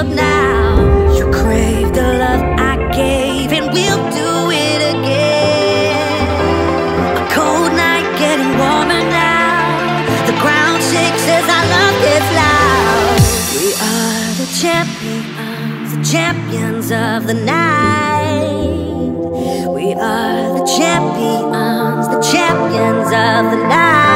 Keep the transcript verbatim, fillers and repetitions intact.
world now. You crave the love I gave, and we'll do it again. A cold night getting warmer now. The ground shakes as our love gets loud. We are the champions, the champions of the night. We are the champions, the champions of the night.